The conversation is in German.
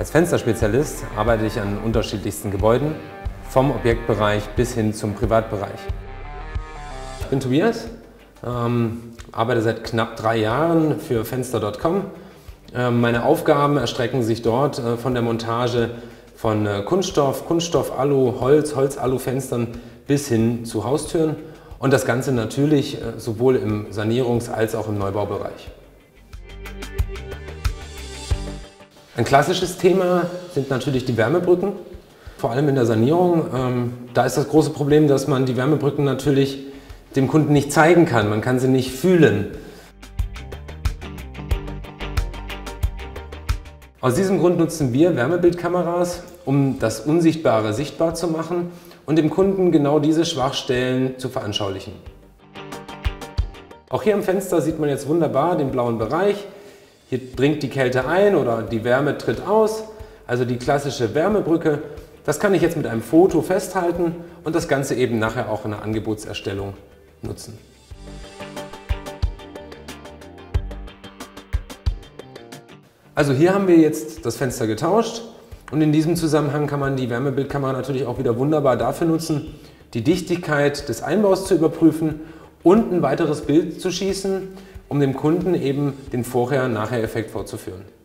Als Fensterspezialist arbeite ich an unterschiedlichsten Gebäuden, vom Objektbereich bis hin zum Privatbereich. Ich bin Tobias, arbeite seit knapp 3 Jahren für Fenster.com. Meine Aufgaben erstrecken sich dort von der Montage von Kunststoff, Kunststoff-Alu, Holz, Holz-Alu-Fenstern bis hin zu Haustüren und das Ganze natürlich sowohl im Sanierungs- als auch im Neubaubereich. Ein klassisches Thema sind natürlich die Wärmebrücken, vor allem in der Sanierung. Da ist das große Problem, dass man die Wärmebrücken natürlich dem Kunden nicht zeigen kann, man kann sie nicht fühlen. Aus diesem Grund nutzen wir Wärmebildkameras, um das Unsichtbare sichtbar zu machen und dem Kunden genau diese Schwachstellen zu veranschaulichen. Auch hier am Fenster sieht man jetzt wunderbar den blauen Bereich. Hier dringt die Kälte ein oder die Wärme tritt aus, also die klassische Wärmebrücke. Das kann ich jetzt mit einem Foto festhalten und das Ganze eben nachher auch in der Angebotserstellung nutzen. Also hier haben wir jetzt das Fenster getauscht und in diesem Zusammenhang kann man die Wärmebildkamera natürlich auch wieder wunderbar dafür nutzen, die Dichtigkeit des Einbaus zu überprüfen und ein weiteres Bild zu schießen, um dem Kunden eben den Vorher-Nachher-Effekt vorzuführen.